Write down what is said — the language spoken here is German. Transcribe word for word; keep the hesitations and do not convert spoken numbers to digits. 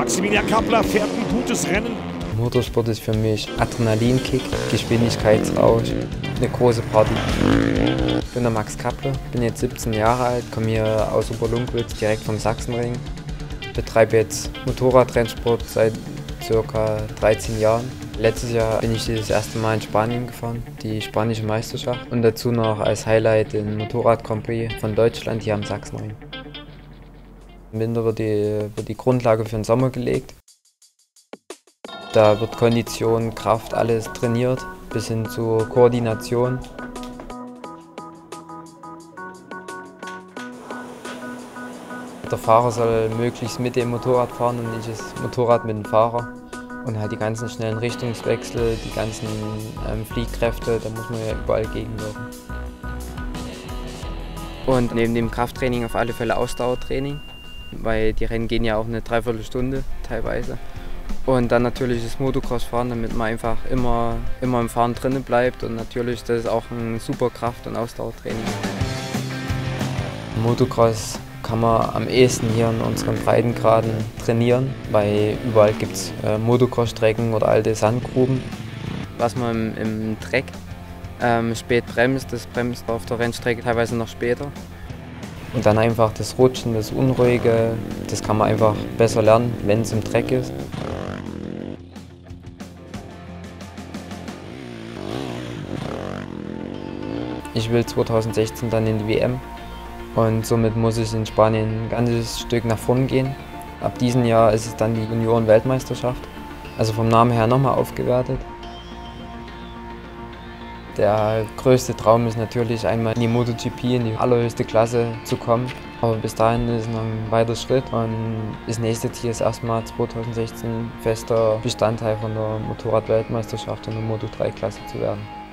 Maximilian Kappler fährt ein gutes Rennen. Motorsport ist für mich Adrenalinkick, Geschwindigkeitsrausch, eine große Party. Ich bin der Max Kappler, bin jetzt siebzehn Jahre alt, komme hier aus Oberlunkwitz, direkt vom Sachsenring. Betreibe jetzt Motorradrennsport seit ca. dreizehn Jahren. Letztes Jahr bin ich das erste Mal in Spanien gefahren, die spanische Meisterschaft. Und dazu noch als Highlight den Motorrad Grand Prix von Deutschland hier am Sachsenring. Im Winter wird die, wird die Grundlage für den Sommer gelegt. Da wird Kondition, Kraft, alles trainiert, bis hin zur Koordination. Der Fahrer soll möglichst mit dem Motorrad fahren und nicht das Motorrad mit dem Fahrer. Und halt die ganzen schnellen Richtungswechsel, die ganzen ähm, Fliehkräfte, da muss man ja überall gegenwirken. Und neben dem Krafttraining auf alle Fälle Ausdauertraining, weil die Rennen gehen ja auch eine Dreiviertelstunde teilweise. Und dann natürlich das Motocross fahren, damit man einfach immer, immer im Fahren drinnen bleibt. Und natürlich, das ist auch ein super Kraft- und Ausdauertraining. Motocross kann man am ehesten hier in unseren Breitengraden trainieren, weil überall gibt es äh, Motocross-Strecken oder alte Sandgruben. Was man im, im Dreck ähm, spät bremst, das bremst auf der Rennstrecke teilweise noch später. Und dann einfach das Rutschen, das Unruhige, das kann man einfach besser lernen, wenn es im Dreck ist. Ich will zweitausendsechzehn dann in die W M und somit muss ich in Spanien ein ganzes Stück nach vorn gehen. Ab diesem Jahr ist es dann die Junioren-Weltmeisterschaft, also vom Namen her nochmal aufgewertet. Der größte Traum ist natürlich einmal in die MotoGP, in die allerhöchste Klasse zu kommen. Aber bis dahin ist noch ein weiter Schritt und das nächste Ziel ist erstmal zweitausendsechzehn fester Bestandteil von der Motorrad-Weltmeisterschaft in der Moto drei Klasse zu werden.